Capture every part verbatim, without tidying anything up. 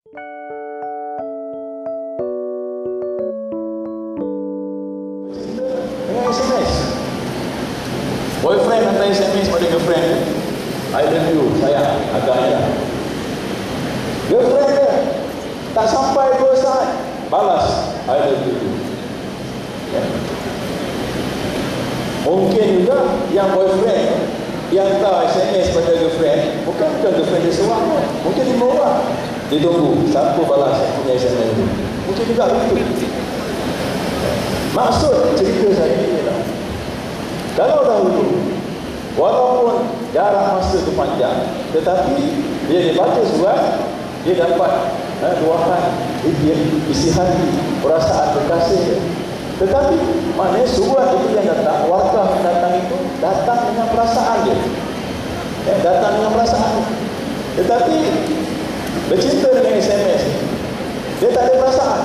Dengan S M S. Boyfriend hantar S M S pada girlfriend, I love you, sayang, agaknya. Girlfriend dia tak sampai dua saat balas I love you. Ya. Mungkin juga yang boyfriend yang hantar S M S pada girlfriend, bukan bukan girlfriend dia seorang, mungkin lima orang. Dia tunggu siapa balas yang punya S M S itu. Mungkin juga begitu. Maksud cerita saya ini adalah, kalau dahulu walaupun jarak masa itu panjang, tetapi bila dia baca surat, dia dapat eh, luahan isi hati, perasaan berkasih. Tetapi maknanya surat itu yang datang, warkah yang datang itu datang dengan perasaan dia, eh, datang dengan perasaan. Tetapi bercinta dengan S M S, dia tak ada perasaan.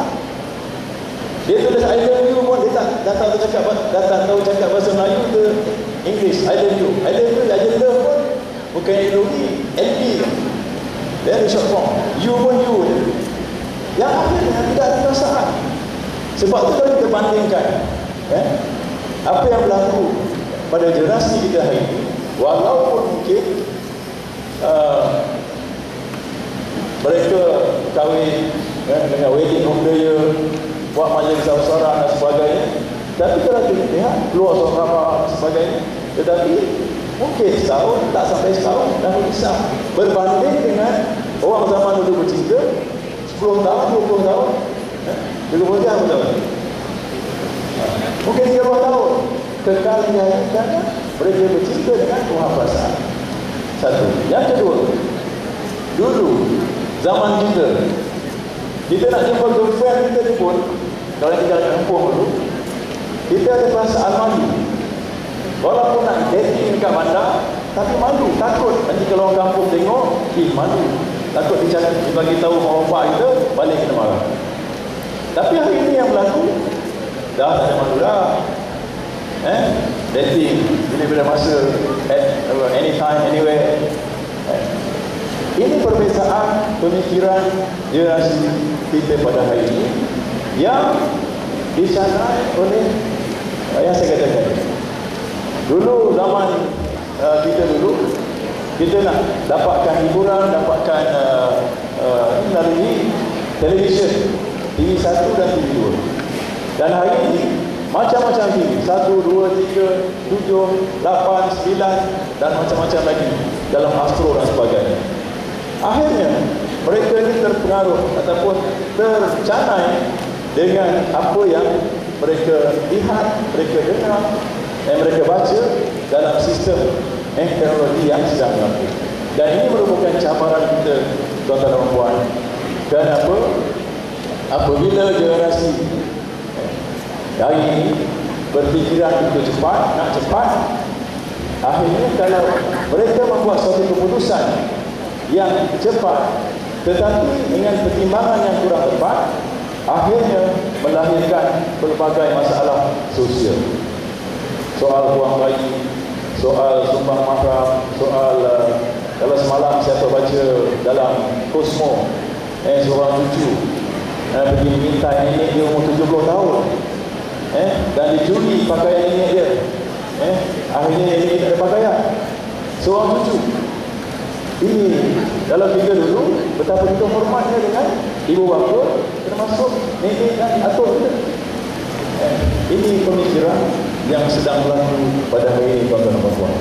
Dia tulis I love you pun, dia tak datang tu cakap, datang tahu cakap bahasa Melayu ke English, I love you. I love you, aja love pun bukan L O V, L B. Very short form. You pun you. Yang akhirnya tidak ada perasaan. Sebab tu kalau kita bandingkan eh, apa yang berlaku pada generasi kita hari ini, walaupun mungkin uh, mereka kahwin eh, dengan wedding home dia, buat majlis besar-besaran dan sebagainya, tapi kalau kita lihat keluar asrama dan sebagainya, tetapi mungkin setahun, tak sampai setahun dah berpisah. Berbanding dengan orang zaman dulu bercinta sepuluh tahun, dua puluh tahun, eh, dulu berjam betul. Mungkin tiga puluh tahun kekal kerana mereka bercinta dengan Tuhan perasaan. Satu. Yang kedua, dulu zaman kita, kita nak jumpa girlfriend kita ni pun, kalau kita kat kampung dulu, kita ada perasaan malu. Walaupun nak dating dekat bandar, tapi malu, takut nanti kalau orang kampung tengok, ih malu, takut dicakap, dibagi tahu mak bapak kita, balik kena marah. Tapi hari ini yang berlaku, dah tak ada malu dah. Eh, dating bila-bila masa, at anytime, anywhere. Eh. Ini perbezaan pemikiran generasi kita pada hari ini yang dicanai oleh yang saya katakan. Dulu zaman uh, kita dulu, kita nak dapatkan hiburan, dapatkan uh, uh, melalui televisyen, T V satu dan T V dua. Dan hari ini macam-macam T V, satu, dua, tiga, tujuh, lapan, sembilan dan macam-macam lagi dalam astro dan sebagainya. Akhirnya mereka ini terpengaruh ataupun tercanai dengan apa yang mereka lihat, mereka dengar, yang mereka baca dalam sistem eh, teknologi yang sedang berlaku. Dan ini merupakan cabaran kita, tuan-tuan dan puan. Kenapa? Apabila generasi eh, hari ini berfikiran itu cepat, nak cepat, akhirnya kalau mereka membuat suatu keputusan yang cepat tetapi dengan pertimbangan yang kurang tepat, akhirnya melahirkan berbagai masalah sosial. Soal buang bayi, soal sumbang mahram, soal uh, kalau semalam siapa baca dalam Cosmo, eh, seorang cucu eh, pergi minta nenek dia umur tujuh puluh tahun, eh, dan dicuri pakaian nenek dia, eh, akhirnya nenek dia tak ada pakaian. Seorang cucu. Ini kalau kita dulu betapa kita hormatnya dengan ibu bapa, termasuk nenek dan atuk kita. Eh, ini pemikiran yang sedang berlaku pada hari ini, tuan-tuan dan puan.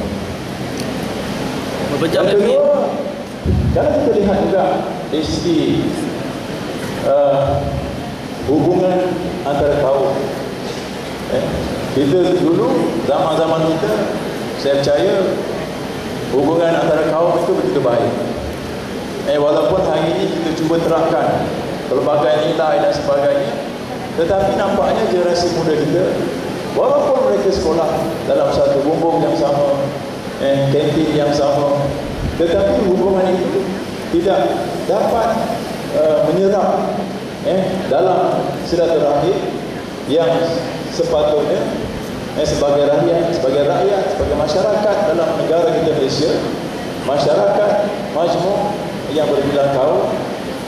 Yang kedua, kalau kita lihat juga dari segi uh, hubungan antara kaum, eh, kita dulu zaman-zaman kita, saya percaya hubungan antara kaum itu begitu baik. Eh, walaupun hari ini kita cuba terapkan pelbagai nilai dan sebagainya, tetapi nampaknya generasi muda kita, walaupun mereka sekolah dalam satu bumbung yang sama, eh, kantin yang sama, tetapi hubungan itu tidak dapat uh, menyerap eh, dalam silaturahim yang sepatutnya. Eh, sebagai rakyat, sebagai rakyat, sebagai masyarakat dalam negara kita Malaysia, masyarakat majmuk yang berbilang kaum,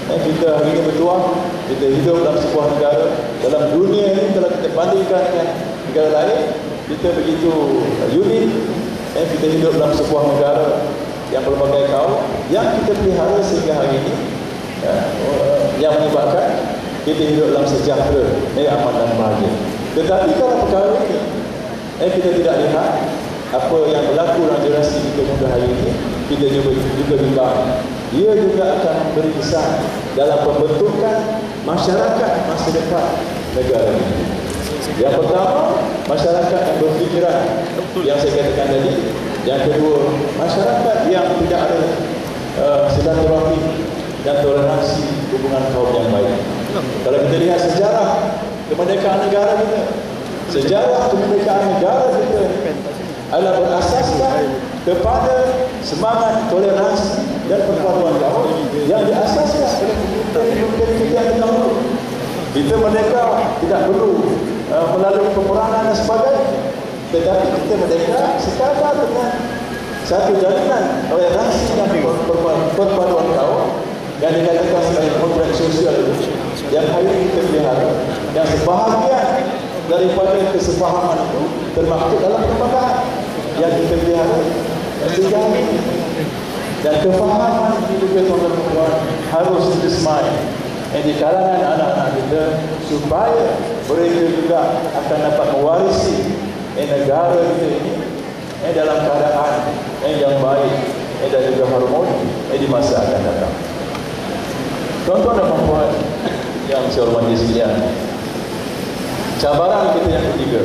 Eh, kita hari ini bertuah, kita hidup dalam sebuah negara. Dalam dunia ini kalau kita bandingkan dengan negara lain, kita begitu unik. Eh, kita hidup dalam sebuah negara yang berbagai kaum yang kita pelihara sehingga hari ini, ya, yang menyebabkan kita hidup dalam sejahtera, eh, aman dan bahagia. Tetapi kalau perkara ini, eh, kita tidak lihat apa yang berlaku dalam generasi kita muda hari ini, kita juga juga bimbang. Ia juga akan memberi kesan dalam pembentukan masyarakat masa depan negara ini. Yang pertama, masyarakat yang berfikiran, yang saya katakan tadi. Yang kedua, masyarakat yang tidak ada uh, silaturahmi dan toleransi hubungan kaum yang baik. Kalau kita lihat sejarah kemerdekaan negara kita, sejarah kemerdekaan negara kita adalah berasaskan kepada semangat toleransi dan perpaduan kaum yang diasaskan oleh kemerdekaan kita yang terdahulu. Kita merdeka tidak perlu uh, melalui peperangan dan sebagainya, tetapi kita merdeka sekadar dengan satu jalinan toleransi dan perpaduan kaum yang dikatakan sebagai kontrak sosial itu, yang hari ini kita pelihara, yang sebahagian daripada kesepahaman itu termaktub dalam perlembagaan yang kita pelihara sehingga hari ini. Dan kefahaman itu juga tuan-tuan harus disemai eh, di kalangan anak-anak kita supaya mereka juga akan dapat mewarisi eh, negara kita ini eh, dalam keadaan eh, yang baik eh, dan juga harmoni eh, di masa akan datang. Tuan-tuan dan puan yang saya hormati sekalian, cabaran kita yang ketiga,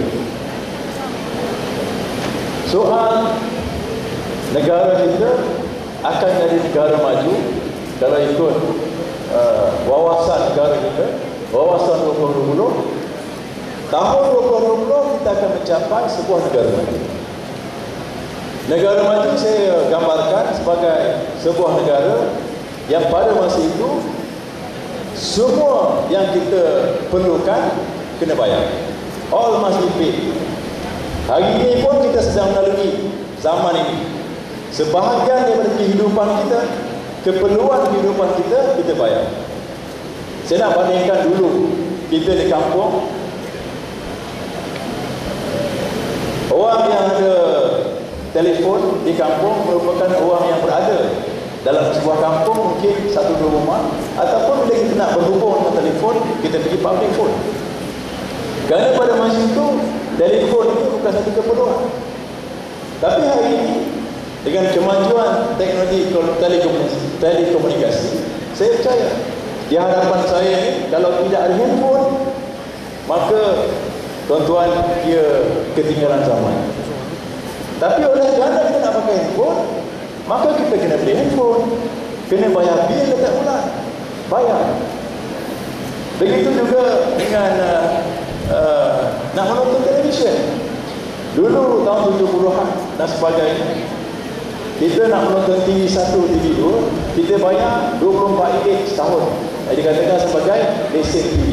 soal negara kita akan jadi negara maju kalau ikut uh, wawasan negara kita, wawasan dua ribu dua puluh. Tahun dua ribu dua puluh kita akan mencapai sebuah negara maju. Negara maju saya gambarkan sebagai sebuah negara yang pada masa itu semua yang kita perlukan kena bayar. All must be paid. Hari ini pun kita sedang melalui zaman ini. Sebahagian daripada kehidupan kita, keperluan kehidupan kita, kita bayar. Saya nak bandingkan dulu kita di kampung. Orang yang ada telefon di kampung merupakan orang yang berada dalam sebuah kampung, mungkin satu dua rumah, ataupun bila kita nak berhubung dengan telefon, kita pergi public phone. Kerana pada masa itu telefon itu bukan satu keperluan. Tapi hari ini dengan kemajuan teknologi telekomunikasi, telekomunikasi, saya percaya di hadapan saya ini, kalau tidak ada handphone, maka tuan-tuan dia ketinggalan zaman. Tapi oleh kerana kita nak pakai handphone, maka kita kena beli handphone, kena bayar bil setiap bulan, bayar. Begitu juga dengan uh, uh, nak menonton televisyen. Dulu tahun tujuh puluhan dan sebagainya, kita nak menonton T V satu, T V dua, kita bayar dua puluh empat ringgit setahun. Yang dikatakan sebagai lesen T V.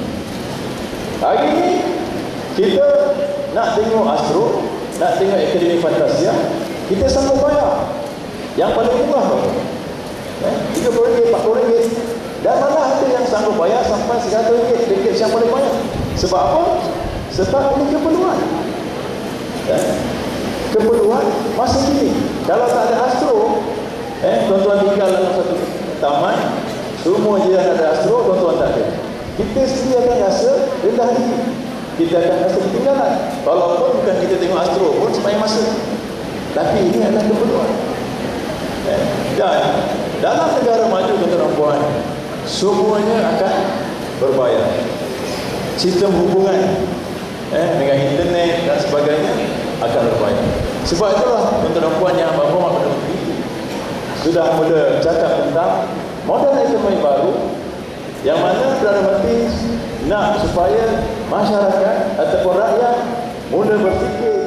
Hari ini kita nak tengok Astro, nak tengok Akademi Fantasia, kita sanggup bayar. Yang paling murah tu eh, tiga puluh ringgit, empat puluh ringgit. Dan mana ada yang sanggup bayar sampai seratus ringgit, ringgit yang paling banyak. Sebab apa? Sebab ini keperluan eh, keperluan masa kini. Kalau tak ada Astro, eh, tuan-tuan tinggal dalam satu taman, semua je yang ada Astro, tuan-tuan tak ada, kita sendiri akan rasa rendah diri, kita akan rasa ketinggalan. Walaupun bukan kita tengok Astro pun sepanjang masa, tapi ini adalah keperluan. eh, Dan dalam negara maju, tuan-tuan puan, semuanya akan berbayar. Sistem hubungan eh, dengan internet dan sebagainya akan berbayar. Sebab itulah tuan-tuan puan yang berhormat pada negeri sudah mula cakap tentang modal ekonomi baru, yang mana Perdana Menteri nak supaya masyarakat ataupun rakyat mula berfikir